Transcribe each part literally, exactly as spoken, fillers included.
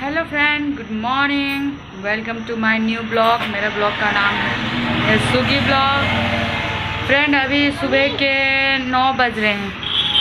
Hello friend, good morning. Welcome to my new blog. मेरा blog का नाम है सुगी ब्लॉग। फ्रेंड, अभी सुबह के नौ बज रहे हैं।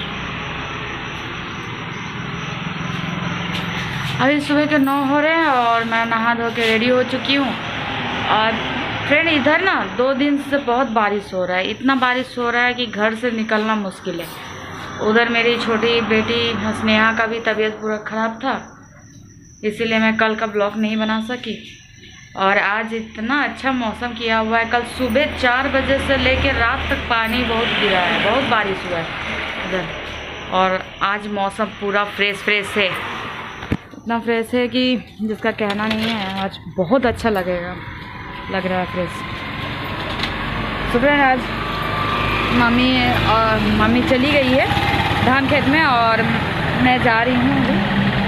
अभी सुबह के नौ हो रहे हैं और मैं नहा धो के रेडी हो चुकी हूँ। और फ्रेंड, इधर ना दो दिन से बहुत बारिश हो रहा है। इतना बारिश हो रहा है कि घर से निकलना मुश्किल है। उधर मेरी छोटी बेटी स्नेहा का भी तबीयत पूरा ख़राब था, इसीलिए मैं कल का ब्लॉग नहीं बना सकी। और आज इतना अच्छा मौसम किया हुआ है। कल सुबह चार बजे से लेकर रात तक पानी बहुत गिरा है, बहुत बारिश हुआ है इधर। और आज मौसम पूरा फ्रेश फ्रेश है, इतना फ्रेश है कि जिसका कहना नहीं है। आज बहुत अच्छा लगेगा लग रहा है फ्रेश। तो फ्रेंड, आज मम्मी और मम्मी चली गई है धान खेत में और मैं जा रही हूँ अभी।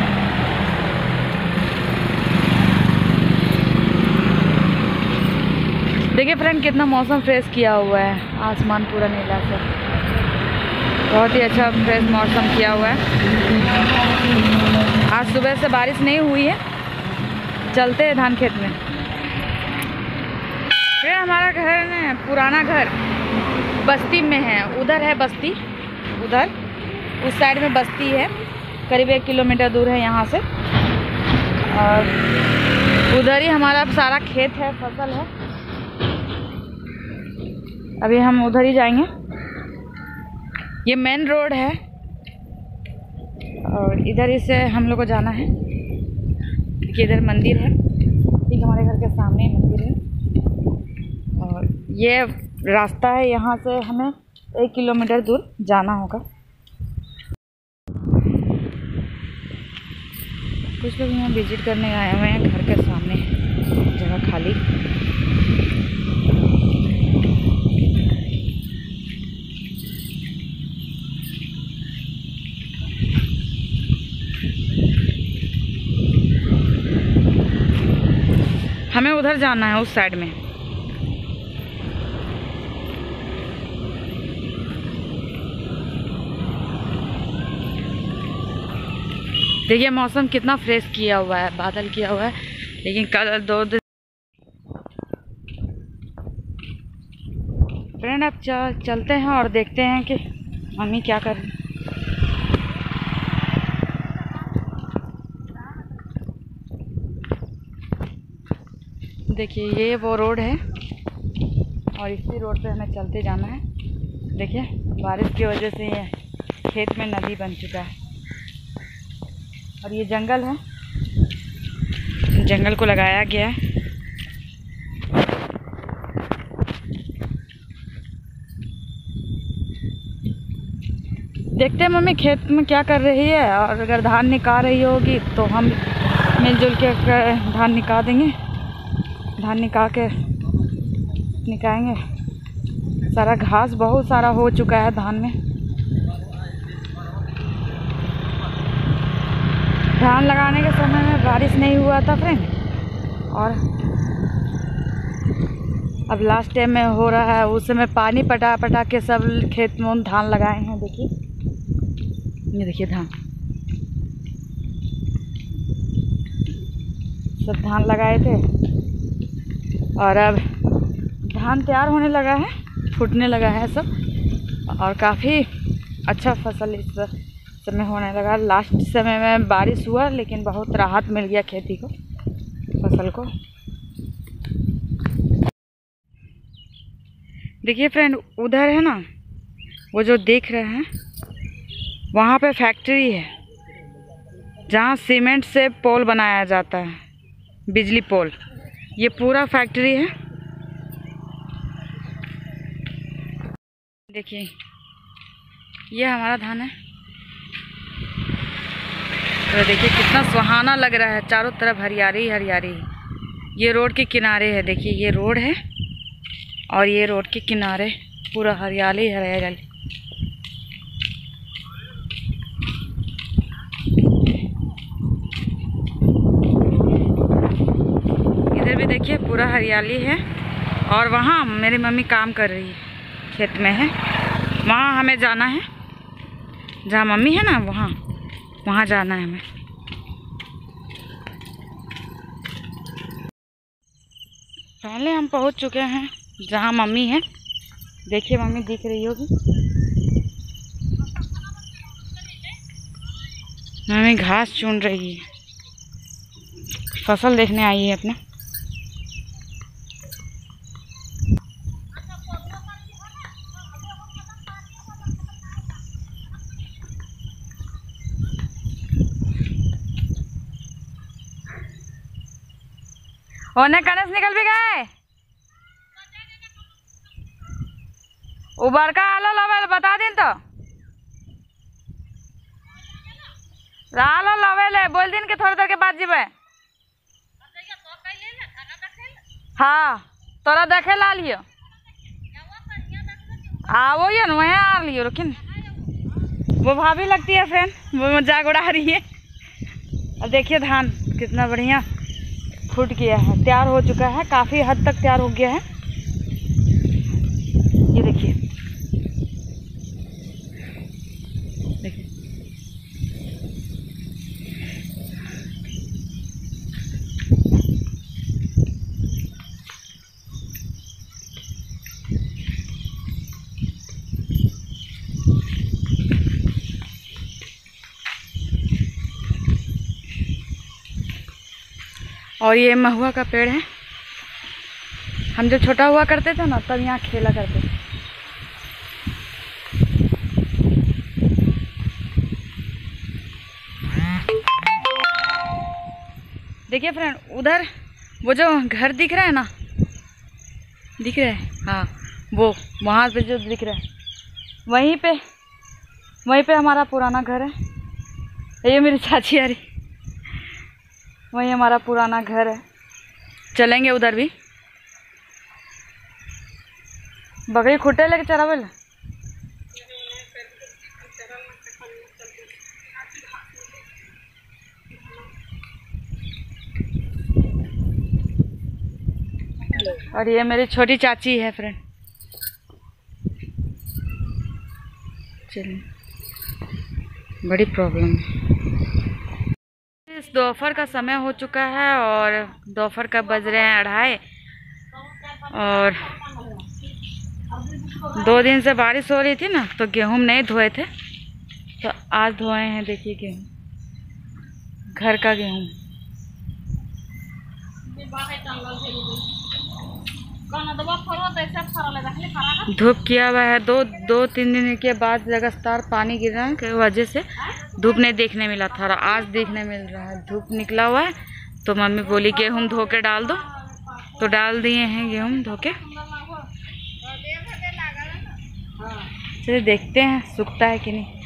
देखिए फ्रेंड, कितना मौसम फ्रेश किया हुआ है। आसमान पूरा नीला से, बहुत ही अच्छा फ्रेश मौसम किया हुआ है। आज सुबह से बारिश नहीं हुई है। चलते हैं धान खेत में। फिर हमारा घर ना पुराना घर बस्ती में है। उधर है बस्ती, उधर उस साइड में बस्ती है, करीब एक किलोमीटर दूर है यहाँ से। और उधर ही हमारा सारा खेत है, फसल है। अभी हम उधर ही जाएंगे। ये मेन रोड है और इधर ही से हम लोग को जाना है कि इधर मंदिर है, ठीक हमारे घर के सामने ही मंदिर है। और ये रास्ता है, यहाँ से हमें एक किलोमीटर दूर जाना होगा। कुछ लोग यहाँ विजिट करने आए हुए हैं। घर के सामने जगह खाली। हमें उधर जाना है, उस साइड में। देखिए मौसम कितना फ्रेश किया हुआ है, बादल किया हुआ है। लेकिन कल दो दिन फ्रेंड, अब चल, चलते हैं और देखते हैं कि मम्मी क्या कर रही। देखिए ये वो रोड है और इसी रोड पे हमें चलते जाना है। देखिए बारिश की वजह से ये खेत में नदी बन चुका है। और ये जंगल है, जंगल को लगाया गया है। देखते हैं मम्मी खेत में क्या कर रही है। और अगर धान निकाल रही होगी तो हम मिलजुल के धान निकाल देंगे। धान निकाल के निकालेंगे। सारा घास बहुत सारा हो चुका है धान में। धान लगाने के समय में बारिश नहीं हुआ था फ्रेंड, और अब लास्ट टाइम में हो रहा है। उस समय पानी पटा पटा के सब खेत में धान लगाए हैं। देखिए ये देखिए धान, सब धान लगाए थे और अब धान तैयार होने लगा है, फूटने लगा है सब। और काफ़ी अच्छा फसल इस समय होने लगा। लास्ट समय में बारिश हुआ लेकिन बहुत राहत मिल गया खेती को, फसल को। देखिए फ्रेंड, उधर है ना वो जो देख रहे हैं, वहाँ पे फैक्ट्री है जहाँ सीमेंट से पोल बनाया जाता है, बिजली पोल। ये पूरा फैक्ट्री है। देखिए ये हमारा धान है। तो देखिए कितना सुहाना लग रहा है, चारों तरफ हरियाली हरियाली। ये रोड के किनारे है। देखिए ये रोड है और ये रोड के किनारे पूरा हरियाली हरियाली। इधर भी देखिए पूरा हरियाली है। और वहाँ मेरी मम्मी काम कर रही है, खेत में है। वहाँ हमें जाना है, जहाँ मम्मी है ना वहाँ वहाँ जाना है हमें। पहले हम पहुंच चुके हैं जहां मम्मी है। देखिए मम्मी दिख रही होगी। मम्मी घास चुन रही है, फसल देखने आई है अपने। ओने कनस निकल भी गए। उबर का आलो लवे बता दिन तो आलो लवे ले बोल दिन के थोड़ी देर के बाद जीवे। हाँ तोरा देखे ला लियो। हाँ वो ये ना आ लियो। लेकिन वो भाभी लगती है फ्रेंड, वो मजाक उड़ा रही है। और देखिए धान कितना बढ़िया फूट गया है, तैयार हो चुका है, काफी हद तक तैयार हो गया है। ये देखिए देखिए और ये महुआ का पेड़ है। हम जब छोटा हुआ करते थे ना तब यहाँ खेला करते थे। देखिए फ्रेंड उधर वो जो घर दिख रहा है ना, दिख रहा है, हाँ वो वहाँ पे जो दिख रहा है वहीं पे वहीं पे हमारा पुराना घर है। ये मेरी चाची आ रही, वही हमारा पुराना घर है। चलेंगे उधर भी। बकरी खुटे लेके चरावेल। और ये मेरी छोटी चाची है फ्रेंड। चलिए बड़ी प्रॉब्लम है। इस दोपहर का समय हो चुका है और दोपहर का बज रहे हैं अढ़ाई। और दो दिन से बारिश हो रही थी ना तो गेहूं नहीं धोए थे, तो आज धोए हैं। देखिए गेहूं, घर का गेहूं। धूप किया हुआ है। दो दो तीन दिन के बाद लगातार पानी गिरने की वजह से धूप नहीं देखने मिला था, और आज देखने मिल रहा है धूप निकला हुआ है। तो मम्मी बोली गेहूं धो के डाल दो, तो डाल दिए हैं गेहूं धो के। चलिए देखते हैं सूखता है कि नहीं।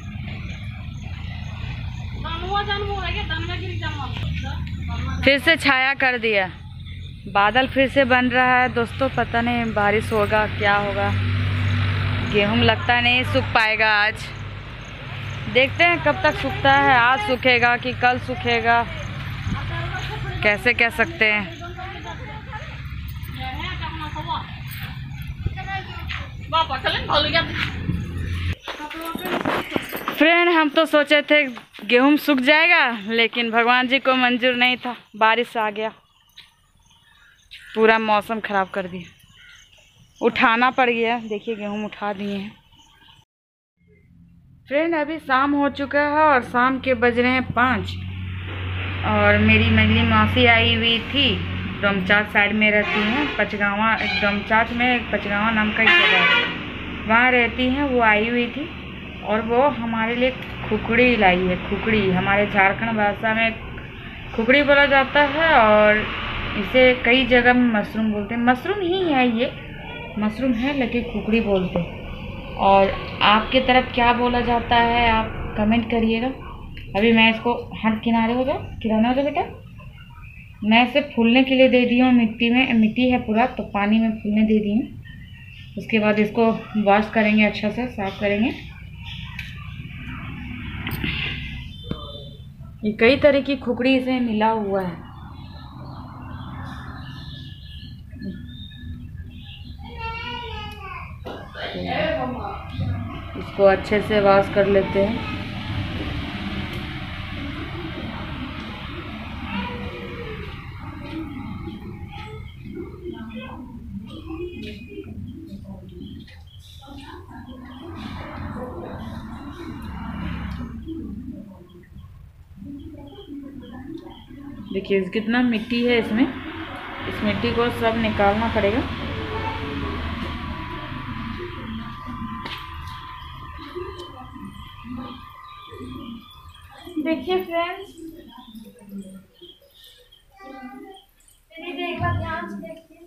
फिर से छाया कर दिया, बादल फिर से बन रहा है दोस्तों। पता नहीं बारिश होगा क्या होगा। गेहूं लगता नहीं सूख पाएगा आज। देखते हैं कब तक सूखता है, आज सूखेगा कि कल सूखेगा, कैसे कह सकते हैं। फ्रेंड हम तो सोचे थे गेहूं सूख जाएगा, लेकिन भगवान जी को मंजूर नहीं था, बारिश आ गया, पूरा मौसम खराब कर दिया। उठाना पड़ गया। देखिए गेहूं उठा दिए हैं फ्रेंड। अभी शाम हो चुका है और शाम के बज रहे हैं पाँच। और मेरी मंगली मौसी आई हुई थी, डोमचांच साइड में रहती हैं, पचगावा। डोमचांच में एक पचगावा नाम का जगह है, वहाँ रहती हैं। वो आई हुई थी और वो हमारे लिए खुकड़ी लाई है। खुकड़ी हमारे झारखंड भाषा में खुकड़ी बोला जाता है, और इसे कई जगह में मशरूम बोलते हैं। मशरूम ही है ये, मशरूम है लेकिन खुकड़ी बोलते हैं। और आपके तरफ क्या बोला जाता है आप कमेंट करिएगा। अभी मैं इसको हाथ किनारे हो जाओ, किनारे हो जाओ बेटा। मैं इसे फूलने के लिए दे दी हूँ मिट्टी में, मिट्टी है पूरा तो पानी में फूलने दे दी हूँ। उसके बाद इसको वॉश करेंगे, अच्छा से साफ करेंगे। ये कई तरह की खुकड़ी से मिला हुआ है। इसको अच्छे से वॉश कर लेते हैं। देखिए कितना मिट्टी है इसमें, इस मिट्टी को सब निकालना पड़ेगा। देखिए फ्रेंड्स, एक बार ध्यान से देखिए,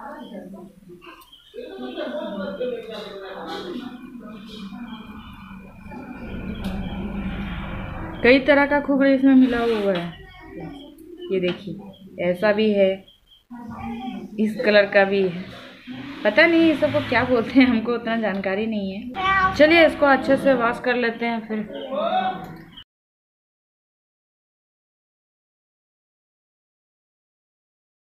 कई तरह का खोखड़े इसमें मिला हुआ है। ये देखिए ऐसा भी है, इस कलर का भी है, पता नहीं ये सबको क्या बोलते हैं, हमको उतना जानकारी नहीं है। चलिए इसको अच्छे से वॉश कर लेते हैं फिर।